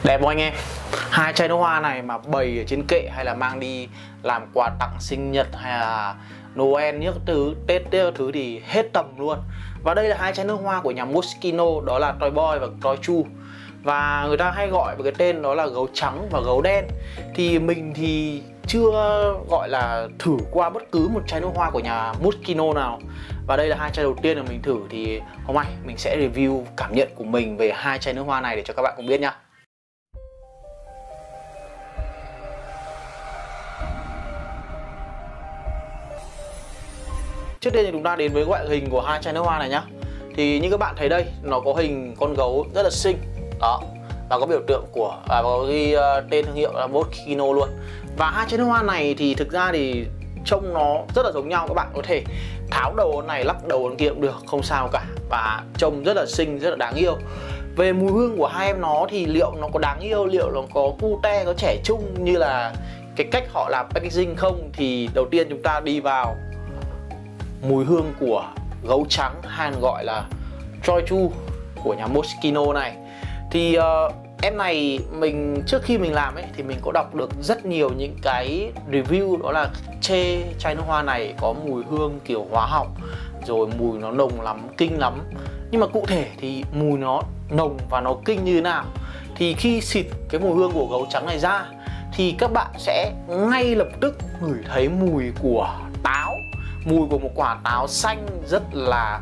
Đẹp không anh em? Hai chai nước hoa này mà bày ở trên kệ hay là mang đi làm quà tặng sinh nhật hay là Noel những thứ, Tết các thứ thì hết tầm luôn. Và đây là hai chai nước hoa của nhà Moschino, đó là Toy Boy và Toy Chu. Và người ta hay gọi với cái tên đó là gấu trắng và gấu đen. Thì mình thì chưa gọi là thử qua bất cứ một chai nước hoa của nhà Moschino nào. Và đây là hai chai đầu tiên mà mình thử, thì hôm nay mình sẽ review cảm nhận của mình về hai chai nước hoa này để cho các bạn cùng biết nhá. Trước tiên thì chúng ta đến với ngoại hình của hai chai nước hoa này nhá. Thì như các bạn thấy đây, nó có hình con gấu rất là xinh đó, và có biểu tượng của có ghi tên thương hiệu là Moschino luôn. Và hai chai nước hoa này thì thực ra thì trông nó rất là giống nhau, các bạn có thể tháo đầu này lắp đầu kia cũng được, không sao cả, và trông rất là xinh, rất là đáng yêu. Về mùi hương của hai em nó thì liệu nó có đáng yêu, liệu nó có cute, có trẻ trung như là cái cách họ làm packaging không? Thì đầu tiên chúng ta đi vào mùi hương của gấu trắng hay gọi là Toy Chu của nhà Moschino này. Thì em này mình trước khi mình làm ấy thì mình có đọc được rất nhiều những cái review, đó là chê chai nước hoa này có mùi hương kiểu hóa học, rồi mùi nó nồng lắm, kinh lắm. Nhưng mà cụ thể thì mùi nó nồng và nó kinh như thế nào? Thì khi xịt cái mùi hương của gấu trắng này ra thì các bạn sẽ ngay lập tức ngửi thấy mùi của táo, mùi của một quả táo xanh rất là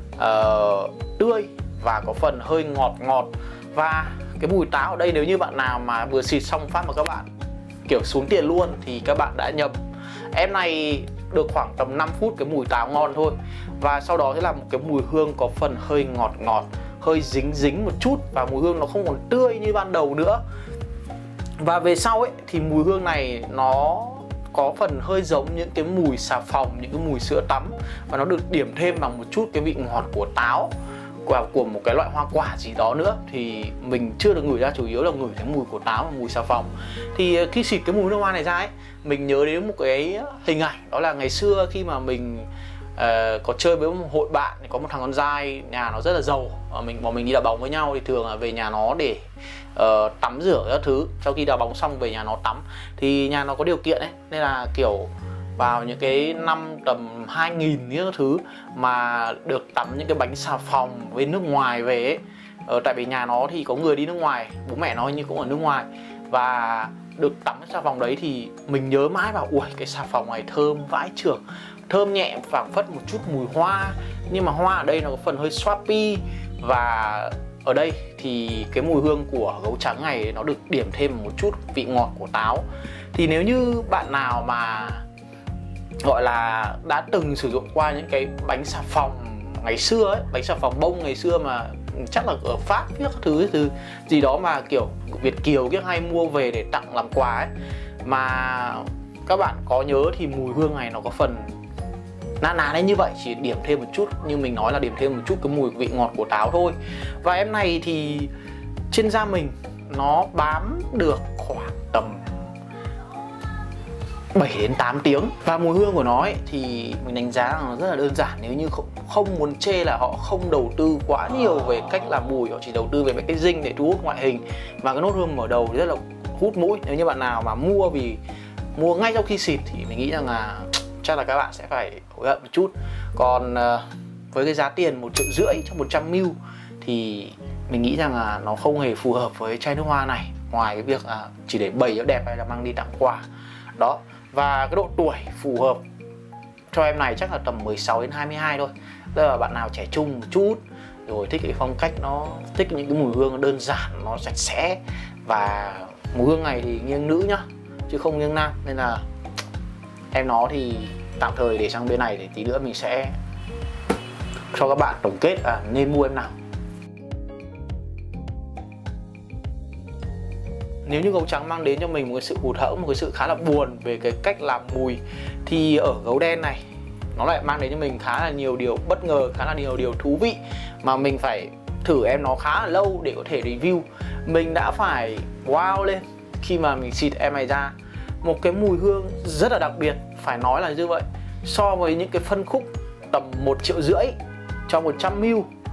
tươi và có phần hơi ngọt ngọt. Và cái mùi táo ở đây, nếu như bạn nào mà vừa xịt xong phát mà các bạn kiểu xuống tiền luôn thì các bạn đã nhầm. Em này được khoảng tầm 5 phút cái mùi táo ngon thôi, và sau đó sẽ là một cái mùi hương có phần hơi ngọt ngọt, hơi dính dính một chút, và mùi hương nó không còn tươi như ban đầu nữa. Và về sau ấy thì mùi hương này nó có phần hơi giống những cái mùi xà phòng, những cái mùi sữa tắm, và nó được điểm thêm bằng một chút cái vị ngọt của táo và của một cái loại hoa quả gì đó nữa. Thì mình chưa được ngửi ra, chủ yếu là ngửi thấy mùi của táo và mùi xà phòng. Thì khi xịt cái mùi nước hoa này ra ấy, mình nhớ đến một cái hình ảnh, đó là ngày xưa khi mà mình có chơi với một hội bạn, thì có một thằng con trai nhà nó rất là giàu, bọn mình đi đá bóng với nhau thì thường là về nhà nó để tắm rửa các thứ. Sau khi đá bóng xong về nhà nó tắm, thì nhà nó có điều kiện ấy, nên là kiểu vào những cái năm tầm 2000 những thứ mà được tắm những cái bánh xà phòng với nước ngoài về ấy. Tại vì nhà nó thì có người đi nước ngoài, bố mẹ nó như cũng ở nước ngoài, và được tắm cái xà phòng đấy thì mình nhớ mãi vào ui cái xà phòng này thơm vãi chưởng, thơm nhẹ phảng phất một chút mùi hoa, nhưng mà hoa ở đây nó có phần hơi swappy. Và ở đây thì cái mùi hương của gấu trắng này nó được điểm thêm một chút vị ngọt của táo. Thì nếu như bạn nào mà gọi là đã từng sử dụng qua những cái bánh xà phòng ngày xưa ấy, bánh xà phòng bông ngày xưa mà chắc là ở Pháp các thứ gì đó mà kiểu Việt kiều kia hay mua về để tặng làm quà ấy, mà các bạn có nhớ thì mùi hương này nó có phần ná lên như vậy, chỉ điểm thêm một chút, như mình nói là điểm thêm một chút cái mùi vị ngọt của táo thôi. Và em này thì trên da mình nó bám được khoảng tầm 7 đến 8 tiếng. Và mùi hương của nó ấy, thì mình đánh giá là nó rất là đơn giản. Nếu như không muốn chê là họ không đầu tư quá nhiều về cách làm mùi, họ chỉ đầu tư về packaging để thu hút ngoại hình, và cái nốt hương mở đầu thì rất là hút mũi. Nếu như bạn nào mà mua ngay sau khi xịt thì mình nghĩ rằng là chắc là các bạn sẽ phải hối hận một chút. Còn với cái giá tiền 1,5 triệu cho 100ml thì mình nghĩ rằng là nó không hề phù hợp với chai nước hoa này, ngoài cái việc là chỉ để bày cho đẹp hay là mang đi tặng quà đó. Và cái độ tuổi phù hợp cho em này chắc là tầm 16 đến 22 thôi. Tức là bạn nào trẻ trung một chút, rồi thích cái phong cách, nó thích những cái mùi hương nó đơn giản, nó sạch sẽ. Và mùi hương này thì nghiêng nữ nhá, chứ không nghiêng nam, nên là em nó thì tạm thời để sang bên này, để tí nữa mình sẽ cho các bạn tổng kết là nên mua em nào. Nếu như gấu trắng mang đến cho mình một cái sự hụt hẫng, một cái sự khá là buồn về cái cách làm mùi, thì ở gấu đen này nó lại mang đến cho mình khá là nhiều điều bất ngờ, khá là nhiều điều thú vị mà mình phải thử em nó khá là lâu để có thể review. Mình đã phải wow lên khi mà mình xịt em này ra. Một cái mùi hương rất là đặc biệt, phải nói là như vậy. So với những cái phân khúc tầm 1,5 triệu cho 100ml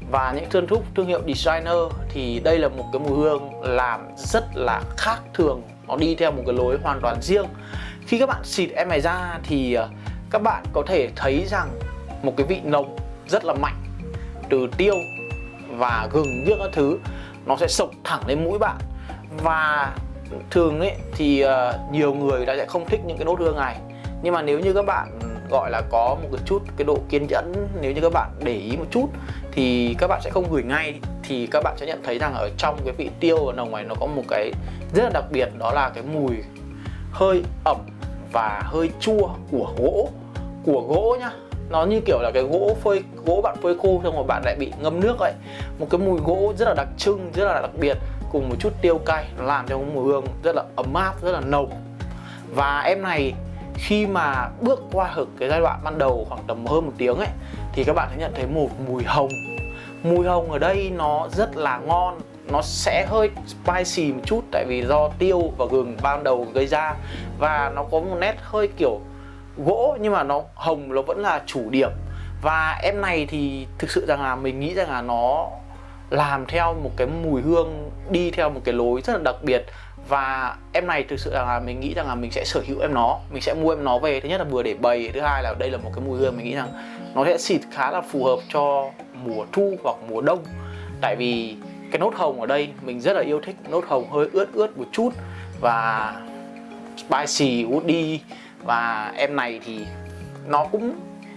và những phân khúc thương hiệu designer thì đây là một cái mùi hương làm rất là khác thường, nó đi theo một cái lối hoàn toàn riêng. Khi các bạn xịt em này ra thì các bạn có thể thấy rằng một cái vị nồng rất là mạnh từ tiêu và gừng những các thứ nó sẽ xộc thẳng lên mũi bạn. Và thường ấy thì nhiều người đã sẽ không thích những cái nốt hương này, nhưng mà nếu như các bạn gọi là có một cái chút cái độ kiên nhẫn, nếu như các bạn để ý một chút thì các bạn sẽ không ngửi ngay, thì các bạn sẽ nhận thấy rằng ở trong cái vị tiêu và nồng này nó có một cái rất là đặc biệt, đó là cái mùi hơi ẩm và hơi chua của gỗ nhá. Nó như kiểu là cái gỗ bạn phơi khô xong rồi bạn lại bị ngâm nước ấy, một cái mùi gỗ rất là đặc trưng, rất là đặc biệt, cùng một chút tiêu cay, nó làm cho mùi hương rất là ấm áp, rất là nồng. Và em này khi mà bước qua cái giai đoạn ban đầu khoảng tầm hơn 1 tiếng ấy thì các bạn sẽ nhận thấy một mùi hồng. Mùi hồng ở đây nó rất là ngon, nó sẽ hơi spicy một chút tại vì do tiêu và gừng ban đầu gây ra, và nó có một nét hơi kiểu gỗ nhưng mà nó hồng nó vẫn là chủ điểm. Và em này thì thực sự rằng là mình nghĩ rằng là nó làm theo một cái mùi hương đi theo một cái lối rất là đặc biệt. Và em này thực sự là mình nghĩ rằng là mình sẽ sở hữu em nó, mình sẽ mua em nó về. Thứ nhất là vừa để bày, thứ hai là đây là một cái mùi hương mình nghĩ rằng nó sẽ xịt khá là phù hợp cho mùa thu hoặc mùa đông. Tại vì cái nốt hồng ở đây mình rất là yêu thích, nốt hồng hơi ướt một chút và spicy, woody. Và em này thì nó cũng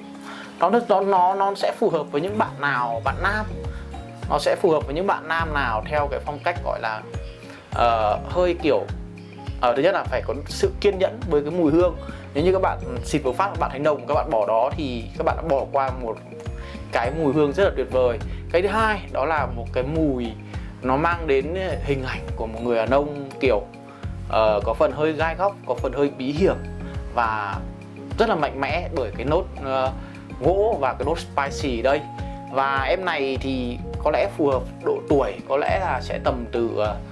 nó sẽ phù hợp với những bạn nào, bạn nam, nó sẽ phù hợp với những bạn nam nào theo cái phong cách gọi là hơi kiểu thứ nhất là phải có sự kiên nhẫn với cái mùi hương. Nếu như các bạn xịt một phát các bạn thấy nồng, các bạn bỏ đó thì các bạn đã bỏ qua một cái mùi hương rất là tuyệt vời. Cái thứ hai đó là một cái mùi nó mang đến hình ảnh của một người đàn ông kiểu có phần hơi gai góc, có phần hơi bí hiểm và rất là mạnh mẽ bởi cái nốt gỗ và cái nốt spicy ở đây. Và em này thì có lẽ phù hợp độ tuổi, có lẽ là sẽ tầm từ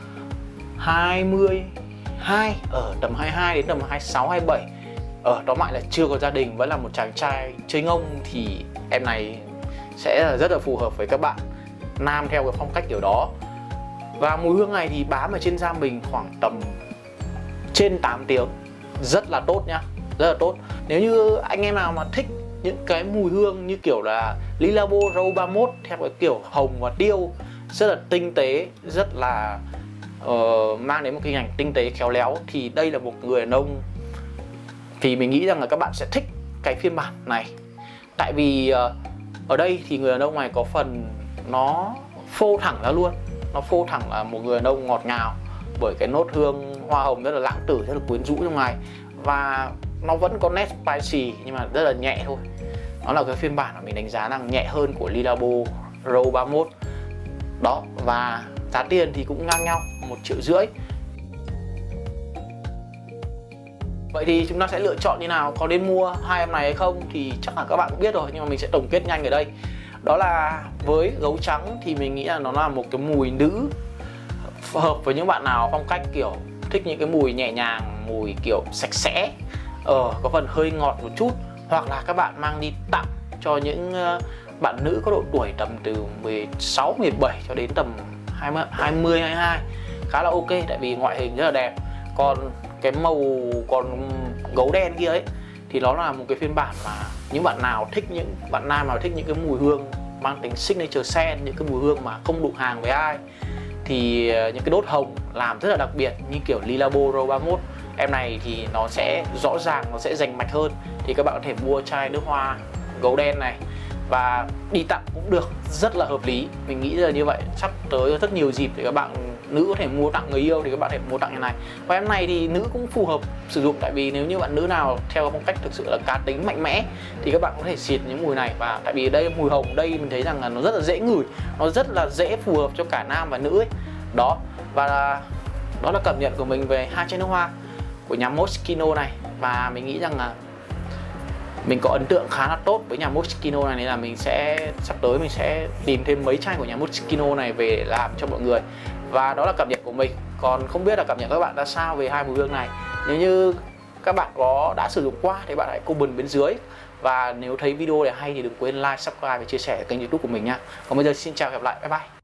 22, ở tầm 22 đến tầm 26, 27. Tóm lại là chưa có gia đình, vẫn là một chàng trai chơi ngông thì em này sẽ rất là phù hợp với các bạn nam theo cái phong cách kiểu đó. Và mùi hương này thì bám ở trên da mình khoảng tầm trên 8 tiếng, rất là tốt nhá, rất là tốt. Nếu như anh em nào mà thích những cái mùi hương như kiểu là Le Labo Rose 31 theo cái kiểu hồng và tiêu, rất là tinh tế, rất là mang đến một cái hình ảnh tinh tế khéo léo, thì đây là một người đàn ông thì mình nghĩ rằng là các bạn sẽ thích cái phiên bản này. Tại vì ở đây thì người đàn ông này có phần nó phô thẳng ra luôn, nó phô thẳng là một người đàn ông ngọt ngào bởi cái nốt hương hoa hồng rất là lãng tử, rất là quyến rũ trong này. Và nó vẫn có nét spicy nhưng mà rất là nhẹ thôi. Nó là cái phiên bản mà mình đánh giá là nhẹ hơn của Le Labo Rose 31 đó. Và giá tiền thì cũng ngang nhau 1,5 triệu. Vậy thì chúng ta sẽ lựa chọn như nào, có nên mua hai em này hay không thì chắc là các bạn cũng biết rồi, nhưng mà mình sẽ tổng kết nhanh ở đây. Đó là với gấu trắng thì mình nghĩ là nó là một cái mùi nữ hợp với những bạn nào phong cách kiểu thích những cái mùi nhẹ nhàng, mùi kiểu sạch sẽ, có phần hơi ngọt một chút, hoặc là các bạn mang đi tặng cho những bạn nữ có độ tuổi tầm từ 16, 17 cho đến tầm 20, 22 khá là ok, tại vì ngoại hình rất là đẹp. Còn cái màu gấu đen kia ấy thì nó là một cái phiên bản mà những bạn nào thích, những bạn nam nào thích những cái mùi hương mang tính signature scent, những cái mùi hương mà không đụng hàng với ai, thì những cái đốt hồng làm rất là đặc biệt như kiểu Le Labo Rose 31 em này thì nó sẽ rõ ràng, nó sẽ rành mạch hơn. Thì các bạn có thể mua chai nước hoa gấu đen này và đi tặng cũng được, rất là hợp lý. Mình nghĩ là như vậy, sắp tới rất nhiều dịp thì các bạn nữ có thể mua tặng người yêu thì các bạn có thể mua tặng như này. Và em này thì nữ cũng phù hợp sử dụng, tại vì nếu như bạn nữ nào theo phong cách thực sự là cá tính mạnh mẽ thì các bạn có thể xịt những mùi này. Và tại vì đây mùi hồng đây mình thấy rằng là nó rất là dễ ngửi, nó rất là dễ phù hợp cho cả nam và nữ ấy. Đó, và đó là cảm nhận của mình về hai chai nước hoa của nhà Moschino này. Và mình nghĩ rằng là mình có ấn tượng khá là tốt với nhà Moschino này, nên là mình sẽ sắp tới mình sẽ tìm thêm mấy chai của nhà Moschino này về để làm cho mọi người. Và đó là cảm nhận của mình. Còn không biết là cảm nhận các bạn ra sao về hai mùi hương này. Nếu như các bạn đã sử dụng qua thì bạn hãy comment bên dưới. Và nếu thấy video này hay thì đừng quên like, subscribe và chia sẻ kênh YouTube của mình nhá. Còn bây giờ xin chào và hẹn gặp lại. Bye bye.